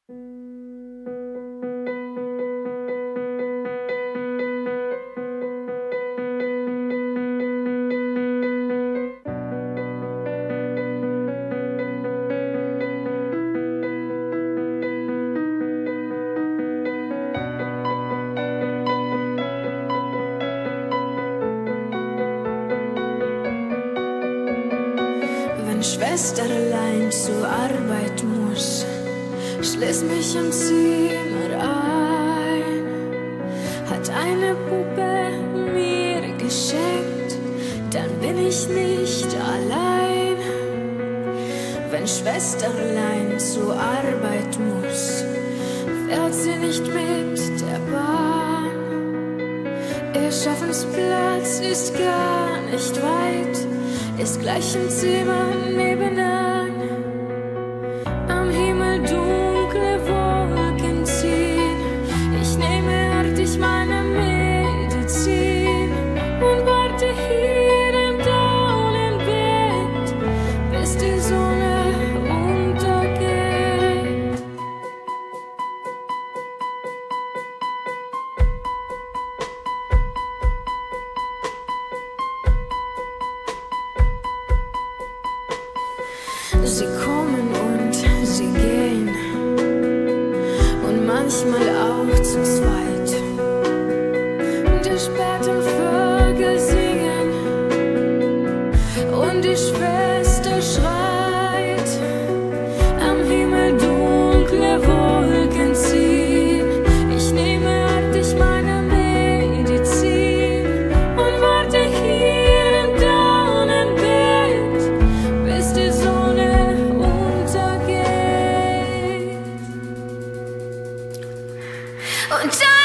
Wenn Schwesterlein zur Arbeit muss, schließ mich im Zimmer ein. Hat eine Puppe mir geschenkt, dann bin ich nicht allein. Wenn Schwesterlein zur Arbeit muss, fährt sie nicht mit der Bahn. Ihr Schaffensplatz ist gar nicht weit, ist gleich im Zimmer nebenan. Am Himmel dunkle Wolken ziehen, ich nehme artig meine Medizin und warte hier im braunen Bett, bis die Sonne untergeht. Sie kommen und sie gehen und manchmal auch zu zweit. Die späten Vögel singen und die Schwester schreit. Am Himmel dunkle Wolken ziehen, ich nehme artig meine Medizin und warte hier im braunen Bett, bis die Sonne untergeht. Und